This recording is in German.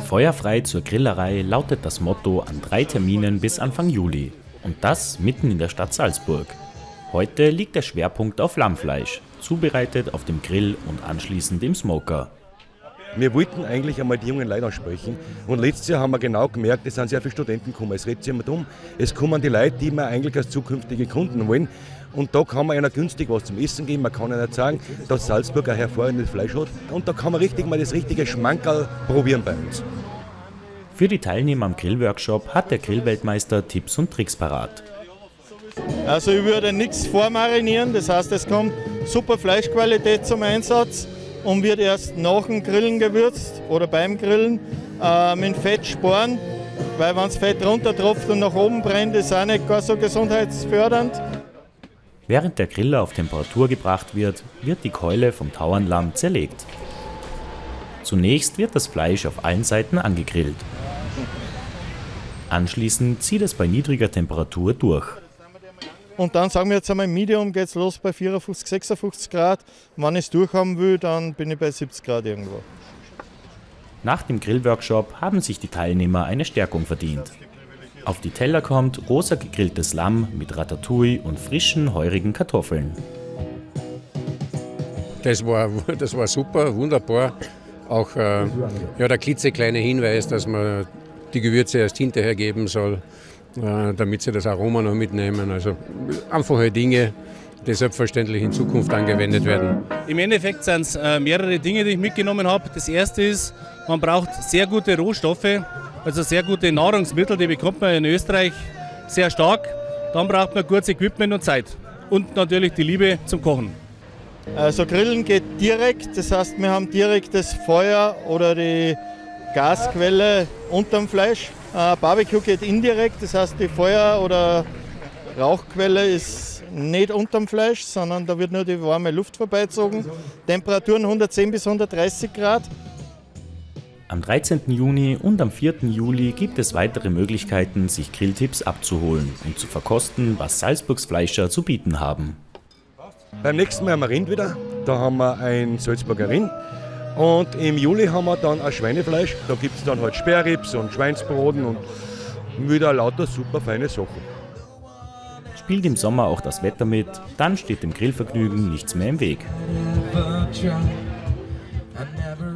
Feuerfrei zur Grillerei lautet das Motto an 3 Terminen bis Anfang Juli. Und das mitten in der Stadt Salzburg. Heute liegt der Schwerpunkt auf Lammfleisch, zubereitet auf dem Grill und anschließend im Smoker. Wir wollten eigentlich einmal die jungen Leute ansprechen und letztes Jahr haben wir genau gemerkt, es sind sehr viele Studenten gekommen. Es redet sich immer darum, es kommen die Leute, die wir eigentlich als zukünftige Kunden wollen. Und da kann man ihnen günstig was zum Essen geben, man kann ihnen sagen, dass Salzburg ein hervorragendes Fleisch hat. Und da kann man richtig mal das richtige Schmankerl probieren bei uns. Für die Teilnehmer am Grillworkshop hat der Grillweltmeister Tipps und Tricks parat. Also ich würde nichts vormarinieren, das heißt, es kommt super Fleischqualität zum Einsatz und wird erst nach dem Grillen gewürzt oder beim Grillen mit Fett sparen, weil wenn das Fett runtertropft und nach oben brennt, ist auch nicht gar so gesundheitsfördernd. Während der Griller auf Temperatur gebracht wird, wird die Keule vom Tauernlamm zerlegt. Zunächst wird das Fleisch auf allen Seiten angegrillt. Anschließend zieht es bei niedriger Temperatur durch. Und dann sagen wir jetzt einmal, Medium geht es los bei 54, 56 Grad. Wenn ich es durchhaben will, dann bin ich bei 70 Grad irgendwo. Nach dem Grillworkshop haben sich die Teilnehmer eine Stärkung verdient. Auf die Teller kommt rosa gegrilltes Lamm mit Ratatouille und frischen, heurigen Kartoffeln. Das war super, wunderbar. Auch der klitzekleine Hinweis, dass man die Gewürze erst hinterher geben soll, damit sie das Aroma noch mitnehmen. Also einfache Dinge, die selbstverständlich in Zukunft angewendet werden. Im Endeffekt sind es mehrere Dinge, die ich mitgenommen habe. Das erste ist, man braucht sehr gute Rohstoffe, also sehr gute Nahrungsmittel, die bekommt man in Österreich sehr stark. Dann braucht man gutes Equipment und Zeit und natürlich die Liebe zum Kochen. Also Grillen geht direkt, das heißt, wir haben direkt das Feuer oder die Gasquelle unterm Fleisch. Barbecue geht indirekt, das heißt, die Feuer- oder Rauchquelle ist nicht unterm Fleisch, sondern da wird nur die warme Luft vorbeizogen. Temperaturen 110 bis 130 Grad. Am 13. Juni und am 4. Juli gibt es weitere Möglichkeiten, sich Grilltipps abzuholen und zu verkosten, was Salzburgs Fleischer zu bieten haben. Beim nächsten Mal haben wir Rind wieder, da haben wir ein Salzburger Rind. Und im Juli haben wir dann ein Schweinefleisch, da gibt es dann halt Sperrribs und Schweinsbraten und wieder lauter super feine Sachen. Spielt im Sommer auch das Wetter mit, dann steht dem Grillvergnügen nichts mehr im Weg.